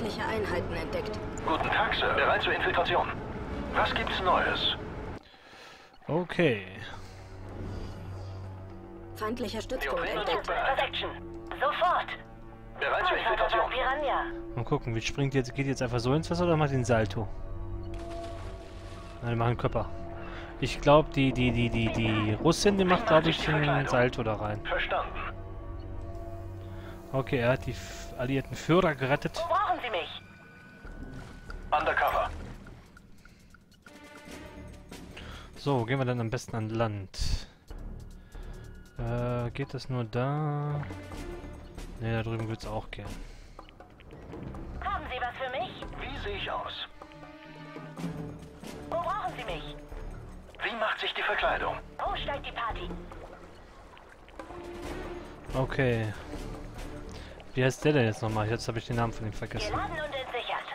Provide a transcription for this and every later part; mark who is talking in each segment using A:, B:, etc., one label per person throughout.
A: Feindliche Einheiten entdeckt.
B: Guten Tag, Sir. Bereit zur Infiltration. Was gibt's Neues?
C: Okay.
A: Feindlicher Stützpunkt entdeckt.
D: Protection. Sofort.
B: Bereit zur Infiltration.
D: Piranha.
C: Mal gucken, wie springt jetzt, geht jetzt einfach so ins Wasser oder macht den Salto? Nein, die machen Körper. Ich glaube, die Russin, die macht, glaube ich, den Salto da rein.
B: Verstanden.
C: Okay, er hat die alliierten Führer gerettet.
D: Wo brauchen Sie mich?
B: Undercover.
C: So, gehen wir dann am besten an Land. Geht das nur da? Ne, da drüben wird's auch gehen.
D: Haben Sie was für mich?
B: Wie sehe ich aus?
D: Wo brauchen Sie mich?
B: Wie macht sich die Verkleidung?
D: Wo steigt die Party?
C: Okay. Wie heißt der denn jetzt nochmal? Jetzt habe ich den Namen von ihm vergessen.
D: Geladen und entsichert.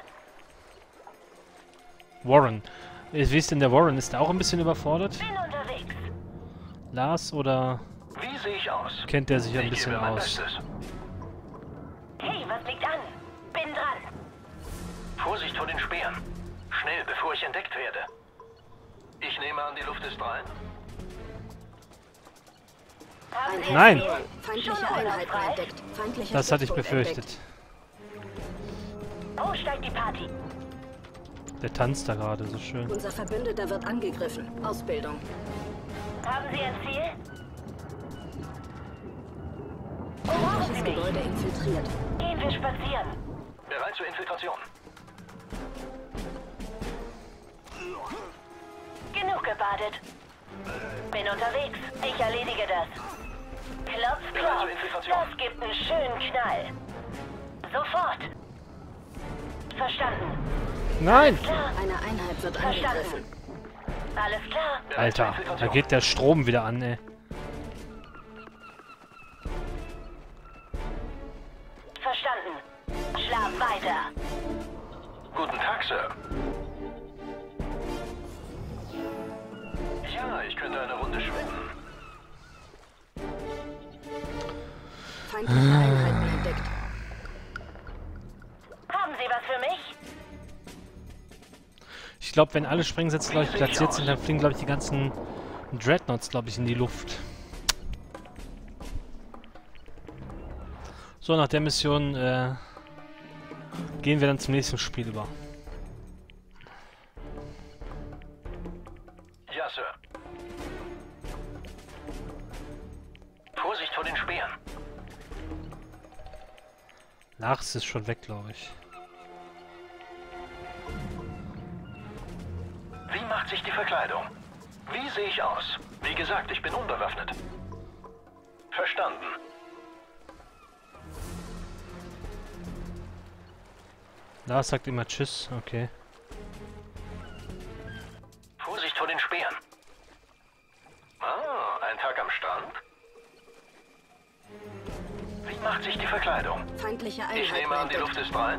C: Warren. Wie ist denn der Warren? Ist der auch ein bisschen überfordert?
D: Bin unterwegs.
C: Lars oder
B: Wie sehe ich aus?
C: kennt der sich ein
B: Ich
C: bisschen
B: gebe mein
C: aus?
B: Bestes.
D: Hey, was liegt an? Bin dran.
B: Vorsicht vor den Speeren. Schnell, bevor ich entdeckt werde. Ich nehme an, die Luft ist rein.
D: Haben Sie
C: Nein!
D: es?
A: Feindliche Einheiten entdeckt. Feindlicher
C: Das hatte ich
A: Stützpunkt
C: befürchtet.
A: entdeckt.
D: Wo steigt die Party?
C: Der tanzt da gerade so schön.
A: Unser Verbündeter wird angegriffen. Ausbildung.
D: Haben Sie ein Ziel? Wo brauchen Sie
A: Feindliches
D: mich?
A: Gebäude infiltriert.
D: Gehen wir spazieren.
B: Bereit zur Infiltration.
D: Genug gebadet. Bin unterwegs. Ich erledige das. Klopf,
B: Bereit zur
D: klopf.
B: Infiltration.
D: Das gibt einen schönen Knall. Sofort. Verstanden.
C: Nein!
D: Klar.
A: Eine Einheit wird
D: Verstanden.
A: angegriffen.
D: Alles klar.
B: Bereit zur
C: Alter, da
B: Infiltration.
C: geht der Strom wieder an, ey.
D: Verstanden. Schlaf weiter.
B: Guten Tag, Sir. Ja, ich könnte eine Runde schwimmen.
A: Feindliche Einheiten entdeckt.
D: Haben Sie was für mich?
C: Ich glaube, wenn alle Sprengsätze, glaube ich, platziert sind, dann fliegen, glaube ich, die ganzen Dreadnoughts, glaube ich, in die Luft. So, nach der Mission gehen wir dann zum nächsten Spiel über.
B: Ja, Sir. Vorsicht vor den Speeren.
C: Lars ist schon weg, glaube ich.
B: Wie macht sich die Verkleidung? Wie sehe ich aus? Wie gesagt, ich bin unbewaffnet. Verstanden.
C: Lars sagt immer Tschüss, okay.
B: Vorsicht vor den Speeren. Ah, ein Tag am Strand? Wie macht sich die Verkleidung?
A: Feindliche
B: Ich
A: Einheiten
B: nehme an, die
A: entdeckt.
B: Luft ist rein.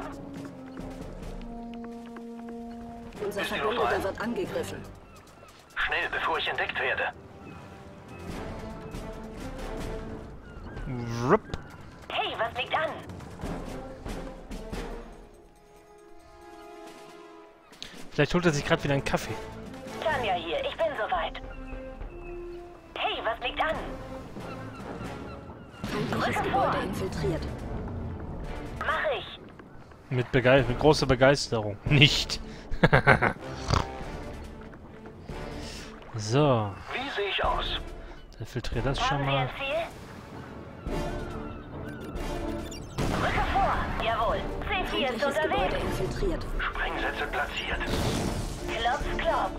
A: Unser
B: Ist die Luft
A: Verbündeter
B: rein?
A: wird angegriffen.
B: Schnell, bevor ich entdeckt werde.
C: Rupp.
D: Hey, was liegt an?
C: Vielleicht holt er sich gerade wieder einen Kaffee.
D: Tanja hier, ich bin soweit. Hey, was liegt an?
A: Feindliches Gebäude infiltriert.
D: Mach ich.
C: Mit großer Begeisterung. Nicht. So,
B: Wie sehe ich aus?
C: dann filtriert das
D: Haben
C: schon
D: Sie
C: mal.
D: ein Ziel? Rücke vor. Jawohl. C4 ist
A: Feindliches Gebäude
D: unterwegs.
A: infiltriert.
B: Sprengsätze platziert.
D: Klopf, klopf.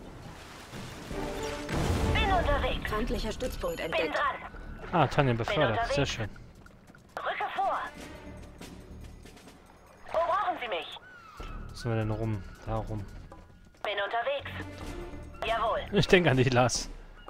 D: Bin unterwegs.
A: Feindlicher Stützpunkt
D: Bin
A: entdeckt.
D: dran.
C: Ah, Tanja befördert.
D: unterwegs.
C: Sehr schön.
D: Rücke vor. Wo brauchen Sie mich?
C: Wo sind wir denn rum? Da rum.
D: Bin unterwegs. Jawohl.
C: Ich denke an dich, Lars.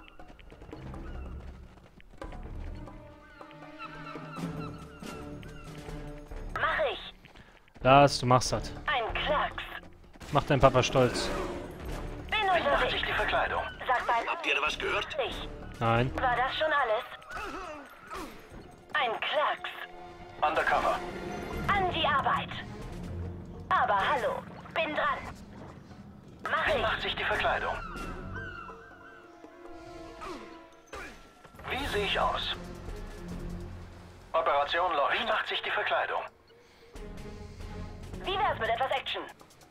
D: Mach ich.
C: Lars, du machst das.
D: Ein Klacks.
C: Mach deinen Papa stolz.
D: Bin
B: Wie macht
D: unterwegs.
B: sich die Verkleidung?
D: Sag mal.
B: Habt ihr was gehört?
D: Ich.
C: Nein.
D: War das schon alles? Ein Klacks.
B: Undercover.
D: An die Arbeit. Aber hallo, bin dran. Mach
B: Wie
D: ich.
B: macht sich die Verkleidung? Wie sehe ich aus? Operation läuft. Wie macht sich die Verkleidung?
D: Wie wär's mit etwas Action?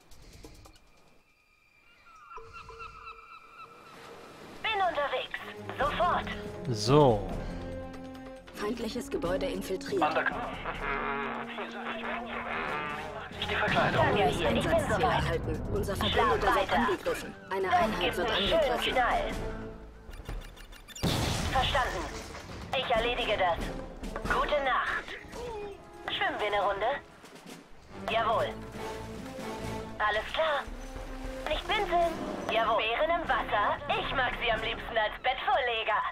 D: Bin unterwegs. Sofort.
C: So.
A: Feindliches Gebäude infiltriert.
B: Wie gesagt, ich bin wie macht sich die Verkleidung?
D: Tanja
A: Neues
D: hier, ich bin
A: Einsatzziel
D: soweit.
A: erhalten. Unser
D: Schlag
A: Verbündeter wird
D: weiter.
A: angegriffen. Eine
D: Das
A: Einheit
D: gibt
A: wird
D: einen schönen
A: angegriffen.
D: Knall. Verstanden. Ich erledige das. Gute Nacht. Schwimmen wir eine Runde? Jawohl. Alles klar. Nicht winseln. Jawohl. Bären im Wasser. Ich mag sie am liebsten als Bettvorleger.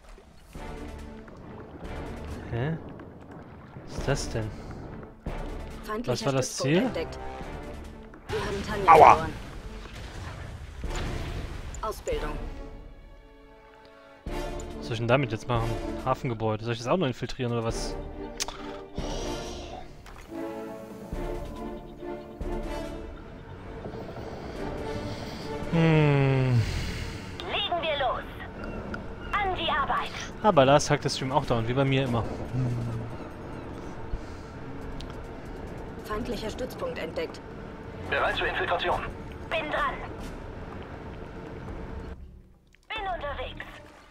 C: Hä? Was ist das denn?
A: Feindlicher
C: Was war das
A: Stützpunkt
C: Ziel?
A: entdeckt. Wir haben Tanja
C: Aua.
A: verloren. Ausbildung.
C: Was soll ich denn damit jetzt machen? Hafengebäude. Soll ich das auch noch infiltrieren oder was?
D: Legen wir los. An die Arbeit.
C: Aber Lars hackt das Stream auch down, wie bei mir immer.
A: Feindlicher Stützpunkt entdeckt.
B: Bereit zur Infiltration.
D: Bin dran. Bin unterwegs.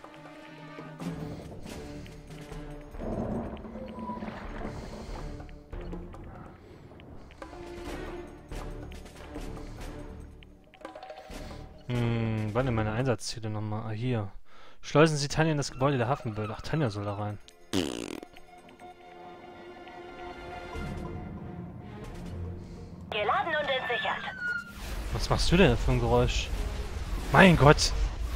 C: Wann denn meine Einsatzziele nochmal? Ah, hier. Schleusen Sie Tanja in das Gebäude der Hafenbehörde. Ach, Tanja soll da rein.
D: Geladen und entsichert.
C: Was machst du denn für ein Geräusch? Mein Gott!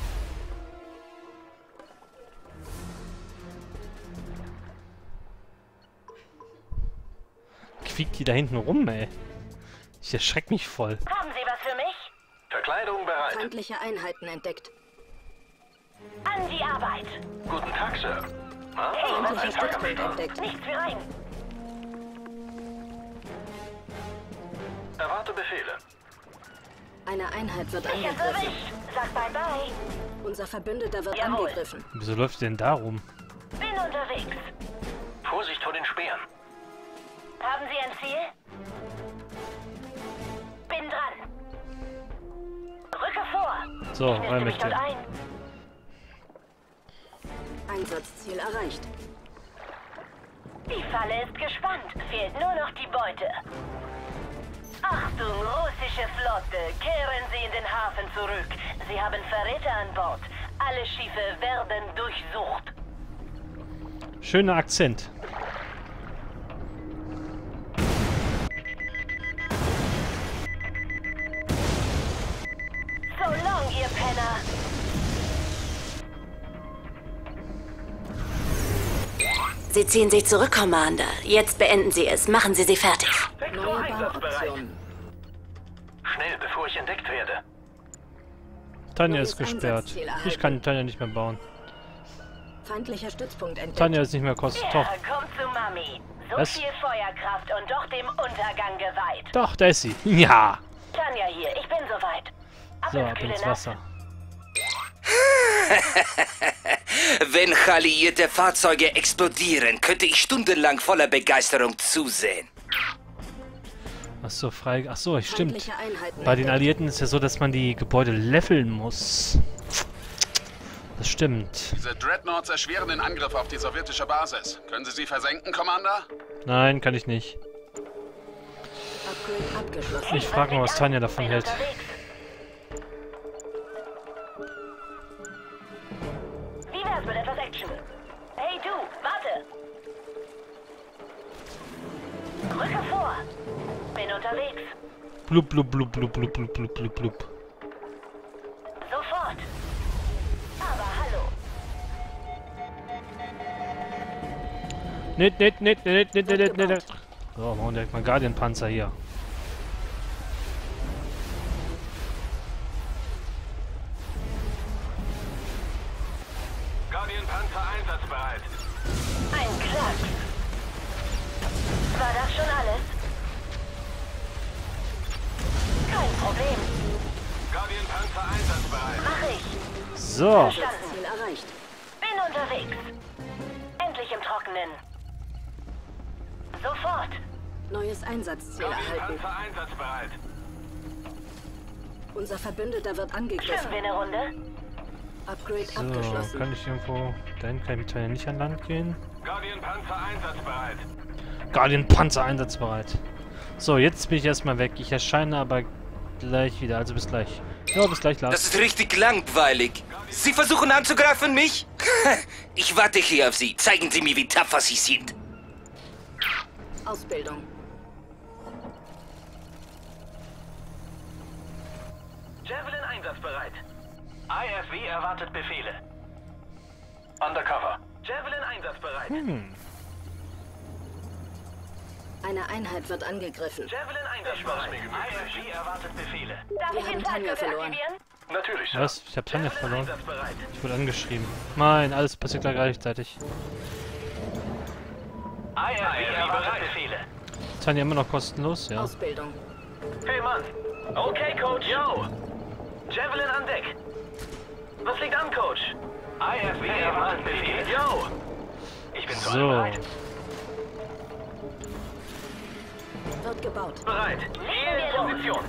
C: Quiekt die da hinten rum, ey. Ich erschreck mich voll.
D: Haben Sie was für mich?
B: Verkleidung bereit.
A: Feindliche Einheiten entdeckt.
D: An die Arbeit.
B: Guten Tag, Sir. Ah,
D: Hey, was
A: Feindlicher
B: ein Tag am
A: Stützpunkt
B: Start.
A: entdeckt.
D: Nichts für rein.
B: Erwarte Befehle.
A: Eine Einheit wird
D: Ich hab's
A: angegriffen.
D: erwischt. Sag bye-bye.
A: Unser Verbündeter wird
D: Jawohl.
A: angegriffen.
C: Wieso läuft die denn da rum?
D: Bin unterwegs.
B: Vorsicht vor den Speeren.
D: Haben Sie ein Ziel? Bin dran. Rücke vor.
C: So,
D: Ich niste
C: rein
D: mich
C: mit
D: dort
C: dir.
D: ein.
A: Einsatzziel erreicht.
D: Die Falle ist gespannt. Fehlt nur noch die Beute. Achtung, russische Flotte. Kehren Sie in den Hafen zurück. Sie haben Verräter an Bord. Alle Schiffe werden durchsucht.
C: Schöner Akzent.
D: So long, ihr Penner.
E: Sie ziehen sich zurück, Commander. Jetzt beenden Sie es. Machen Sie sie fertig.
B: Vektor
A: Neue
B: einsatzbereit.
A: Bauoptionen.
B: Schnell, bevor ich entdeckt werde.
C: Tanja
A: Neues
C: ist gesperrt.
A: Einsatzziel
C: Ich kann Tanja nicht mehr bauen.
A: Feindlicher Stützpunkt entdeckt.
C: Tanja ist nicht mehr kost.
D: Ja,
C: Doch,
D: komm zu Mami. So
C: Was?
D: viel Feuerkraft und doch dem Untergang geweiht.
C: doch, da ist sie. Ja.
D: Tanja hier, ich bin soweit. Ab
C: So,
D: ins
C: ab
D: kühle
C: ins
D: Nass.
C: Wasser.
F: Wenn alliierte Fahrzeuge explodieren, könnte ich stundenlang voller Begeisterung zusehen.
C: Achso, frei. Achso, stimmt.
A: Feindliche Einheiten
C: Bei den
A: entdeckt.
C: Alliierten ist ja so, dass man die Gebäude leveln muss. Das stimmt.
G: Diese Dreadnoughts erschweren den Angriff auf die sowjetische Basis. Können Sie sie versenken, Commander?
C: Nein, kann ich nicht.
A: Upgrade abgeschlossen.
C: Ich frage mal, was Tanja davon
D: Bin
C: hält.
D: unterwegs. Wie wär's mit etwas Action? Hey du, warte! Rücke vor! Bin unterwegs.
C: Blub, blub, blub, blub, blub, blub, blub, blub, blub.
D: Sofort! Aber hallo!
C: Nicht. So, machen wir direkt mal Guardian-Panzer hier.
B: Guardian Panzer einsatzbereit.
D: Ein Klacks! War das schon alles?
C: So.
A: Ziel erreicht.
D: Bin unterwegs. Endlich im Trockenen. Sofort.
A: Neues Einsatzziel erhalten.
B: Panzer einsatzbereit.
A: Unser Verbündeter wird angegriffen.
D: Schwimmen wir eine Runde?
A: Upgrade
C: So,
A: abgeschlossen.
C: kann ich irgendwo... Dahin kann ich mit Teil nicht an Land gehen.
B: Guardian Panzer einsatzbereit.
C: Guardian Panzer einsatzbereit. So, jetzt bin ich erstmal weg. Ich erscheine aber gleich wieder. Also bis gleich. Ja, bis gleich, Lars.
F: Das ist richtig langweilig. Sie versuchen anzugreifen, mich? Ich warte hier auf Sie. Zeigen Sie mir, wie tapfer Sie sind.
A: Ausbildung.
B: Javelin einsatzbereit. IFV erwartet Befehle. Undercover. Javelin einsatzbereit.
A: Eine Einheit wird angegriffen.
B: Javelin einsatzbereit. IFV erwartet Befehle.
D: Darf
A: Wir
D: ich
A: haben
D: den
A: Tanja
D: Falke
A: verloren.
D: aktivieren?
B: Natürlich, Sir.
C: Was? Ich hab Tanja
B: Javelin
C: verloren.
B: einsatzbereit.
C: Ich wurde angeschrieben. Nein, alles passiert gleichzeitig.
B: IFV erwartet Befehle.
C: Tanja immer noch kostenlos, ja.
A: Ausbildung.
B: Hey Mann. Okay, Coach. Yo. Javelin an Deck. Was liegt an, Coach? IFV erwartet Befehle. Yo. Ich bin
C: So.
B: bereit.
A: Wird gebaut.
B: Bereit. Hier in Position.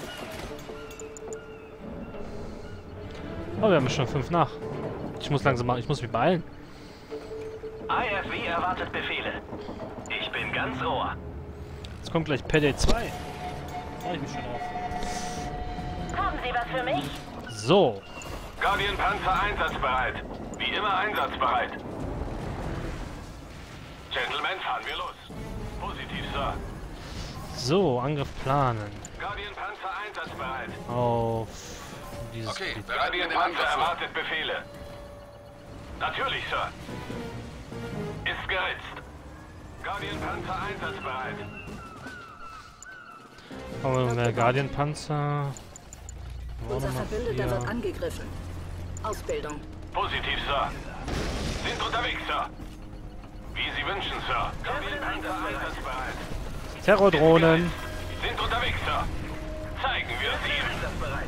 C: Oh, wir haben schon 5 nach. Ich muss langsam machen. Ich muss mich beeilen.
B: IFV erwartet Befehle. Ich bin ganz Ohr.
C: Jetzt kommt gleich Payday 2. Freue ich mich schon auf.
D: Haben Sie was für mich?
C: So.
B: Guardian Panzer einsatzbereit. Wie immer einsatzbereit. Gentlemen, fahren wir los. Positiv, Sir.
C: So, Angriff planen.
B: Guardian Panzer einsatzbereit.
C: Auf dieses
G: Okay,
C: Gebiet.
G: bereiten wir
B: Guardian
G: den
B: Panzer
G: Angriff vor.
B: erwartet Befehle. Natürlich, Sir. Ist geritzt. Guardian Panzer einsatzbereit.
C: Aber der Guardian Panzer.
A: Unser Verbündeter wird angegriffen. Ausbildung.
B: Positiv, Sir. Sind unterwegs, Sir. Wie Sie wünschen, Sir. Guardian Panzer einsatzbereit.
C: Terrordrohnen.
B: Sind unterwegs, Sir. Zeigen wir sie. Einsatzbereit.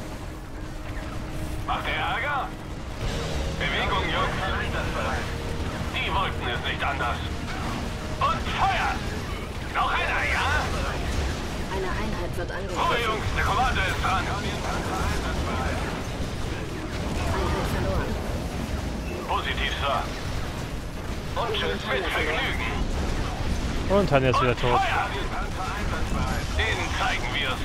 B: Macht ihr Ärger? Bewegung, Jungs. Einsatzbereit. Die wollten es nicht anders. Und Feuer! Noch einer, ja?
A: Eine Einheit wird
B: Ruhe,
A: angegriffen.
B: Jungs, der Kommando ist dran.
A: Einheit verloren.
B: Positiv, Sir. Und tschüss mit Vergnügen.
C: Und Tanja ist wieder tot.
B: Feuer! Denen zeigen wir's.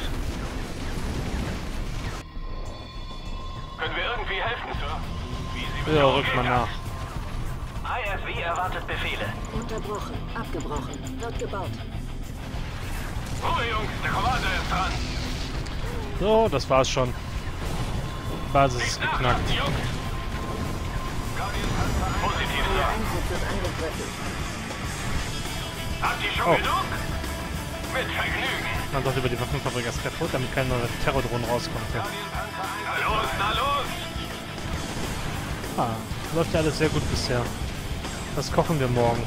B: Können wir irgendwie helfen, Sir? Wie Sie
C: Ja, rückt mal nach.
B: IFV erwartet Befehle.
A: Unterbrochen. Abgebrochen. Wird gebaut.
B: Ruhe, Jungs, der Kommando ist dran.
C: So, das war's schon. Basis ist geknackt.
B: Jungs. Positiv,
A: Eine
B: Sir.
A: Einheit wird angegriffen.
B: Habt ihr schon
C: Oh.
B: genug? Mit Vergnügen.
C: Man doch über die Waffenfabrik erst kaputt, damit keine neue Terrordrohnen rauskommt. Ja.
B: Na los, na los!
C: Ah, läuft ja alles sehr gut bisher. Was kochen wir morgen?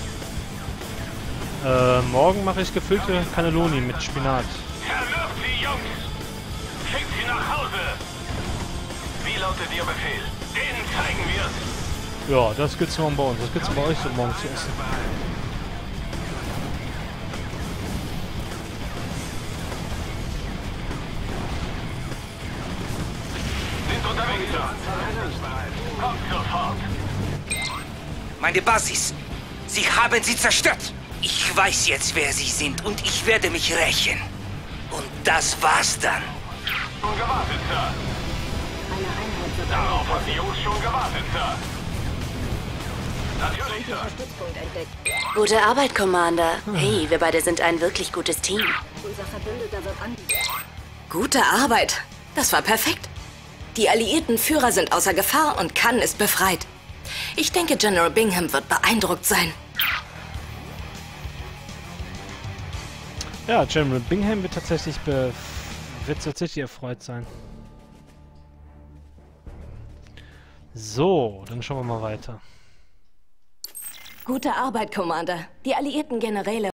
C: Morgen mache ich gefüllte Cannelloni mit Spinat.
B: Verwirft sie, Jungs! Schickt sie nach Hause! Wie lautet Ihr Befehl? Denen zeigen wir's!
C: Ja, das gibt's morgen bei uns. Das gibt's bei euch so morgen zu essen.
B: Sind unterwegs, Sir. Kommt sofort!
F: Meine Basis. Sie haben sie zerstört. Ich weiß jetzt, wer Sie sind und ich werde mich rächen. Und das war's dann.
B: Schon gewartet, Sir.
A: Eine Einheit wird
B: Darauf
A: angegriffen.
B: haben die Jungs schon gewartet, Sir. Natürlich, Sir.
A: Feindlicher Stützpunkt entdeckt.
E: Gute Arbeit, Commander. Hey, wir beide sind ein wirklich gutes Team.
A: Unser Verbündeter wird angegriffen.
H: Gute Arbeit. Das war perfekt. Die alliierten Führer sind außer Gefahr und Cannes ist befreit. Ich denke, General Bingham wird beeindruckt sein.
C: Ja, General Bingham wird tatsächlich erfreut sein. So, dann schauen wir mal weiter.
H: Gute Arbeit, Commander. Die alliierten Generäle